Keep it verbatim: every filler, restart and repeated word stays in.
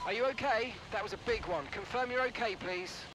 Are you okay? That was a big one. Confirm you're okay, please.